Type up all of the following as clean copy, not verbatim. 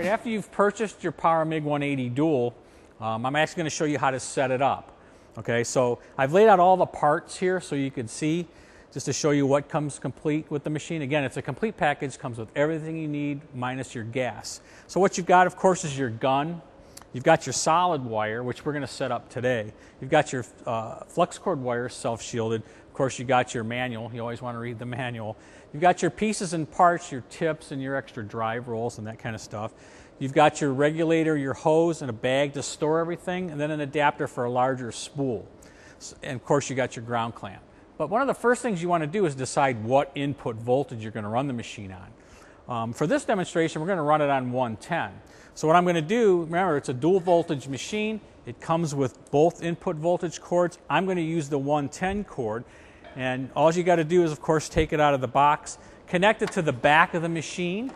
right, after you've purchased your Power MIG 180 Dual, I'm actually going to show you how to set it up. Okay, so I've laid out all the parts here so you can see, just to show you what comes complete with the machine. Again, it's a complete package, comes with everything you need minus your gas. So what you've got, of course, is your gun. You've got your solid wire, which we're going to set up today. You've got your flux cord wire, self-shielded. Of course, you got your manual. You always want to read the manual. You've got your pieces and parts, your tips and your extra drive rolls and that kind of stuff. You've got your regulator, your hose, and a bag to store everything, and then an adapter for a larger spool. And of course, you got your ground clamp. But one of the first things you want to do is decide what input voltage you're going to run the machine on. For this demonstration, we're going to run it on 110. So what I'm going to do, remember, it's a dual voltage machine. It comes with both input voltage cords. I'm going to use the 110 cord. And all you got to do is, of course, take it out of the box, connect it to the back of the machine.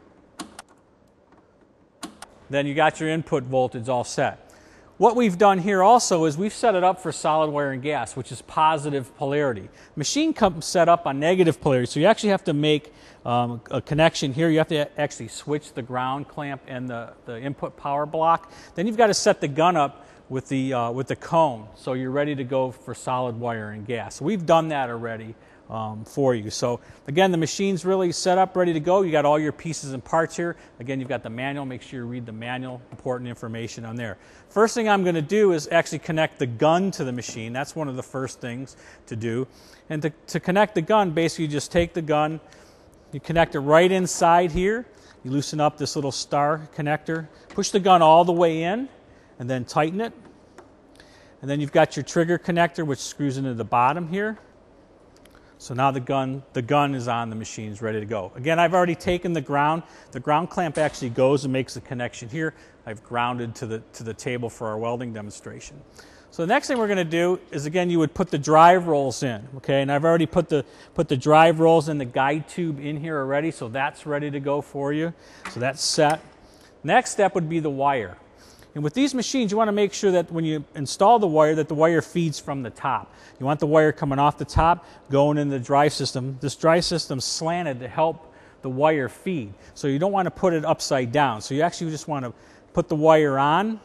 Then you got your input voltage all set. What we've done here also is we've set it up for solid wire and gas, which is positive polarity. The machine comes set up on negative polarity, so you actually have to make a connection here. You have to actually switch the ground clamp and the input power block. Then you've got to set the gun up with the cone, so you're ready to go for solid wire and gas. So we've done that already for you. So again, the machine's really set up, ready to go. You got all your pieces and parts here. Again, you've got the manual. Make sure you read the manual. Important information on there. First thing I'm going to do is actually connect the gun to the machine. That's one of the first things to do. And to connect the gun, basically you just take the gun, you connect it right inside here. You loosen up this little star connector, push the gun all the way in, and then tighten it. And then you've got your trigger connector, which screws into the bottom here. So now the gun is on, the machine's ready to go. Again, I've already taken the ground. The ground clamp actually goes and makes a connection here. I've grounded to the table for our welding demonstration. So the next thing we're going to do is, again, you would put the drive rolls in, okay? And I've already put the drive rolls and the guide tube in here already, so that's ready to go for you. So that's set. Next step would be the wire. And with these machines, you want to make sure that when you install the wire, that the wire feeds from the top. You want the wire coming off the top, going in the drive system. This drive system's slanted to help the wire feed. So you don't want to put it upside down. So you actually just want to put the wire on,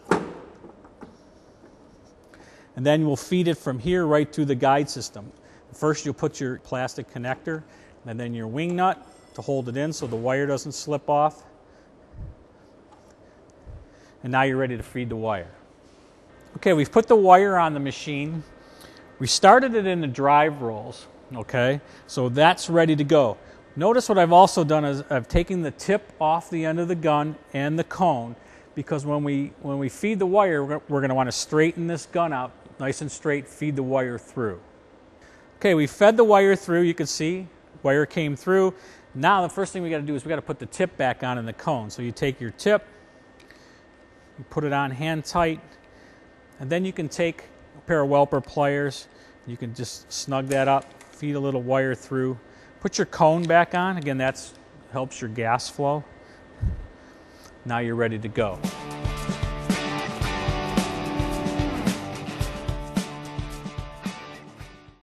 and then you'll feed it from here right through the guide system. First, you'll put your plastic connector, and then your wing nut to hold it in so the wire doesn't slip off. And now you're ready to feed the wire. Okay, we've put the wire on the machine. We started it in the drive rolls, okay? So that's ready to go. Notice what I've also done is I've taken the tip off the end of the gun and the cone, because when we feed the wire, we're going to want to straighten this gun out nice and straight, feed the wire through. Okay, we fed the wire through. You can see wire came through. Now the first thing we got to do is we got to put the tip back on in the cone. So you take your tip, you put it on hand tight, and then you can take a pair of Welper pliers. You can just snug that up, feed a little wire through. Put your cone back on. Again, that helps your gas flow. Now you're ready to go.